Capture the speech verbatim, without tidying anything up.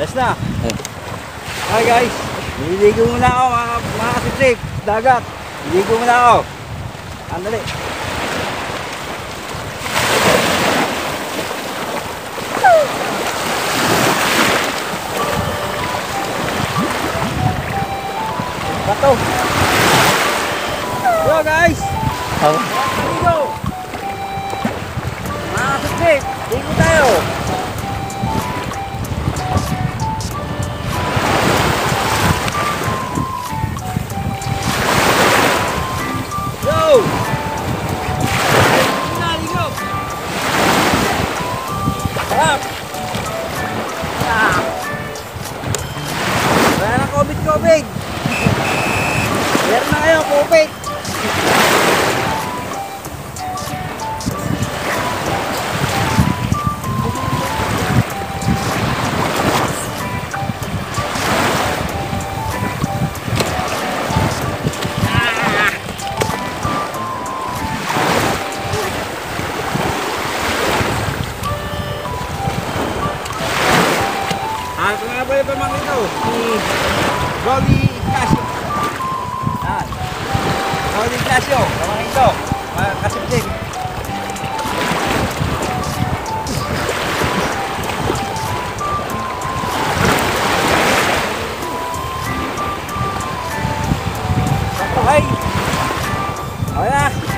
Ayos na. Hi guys. Nililigo muna ako mga, mga kasipsip. Dagat. Nililigo muna ako. Andali. Bato. Yo guys. Oh. Ligo. Mga kasipsip. Ligo tayo. Wala na COVID-COVID. Meron na kayo, COVID. Ah, ito nga ba yung pamangkin ito? Si Rolly Ignacio. Yan. Rolly Ignacio, pamangkin ito. Uh, kasipsip. Sakto, hay. Okay na.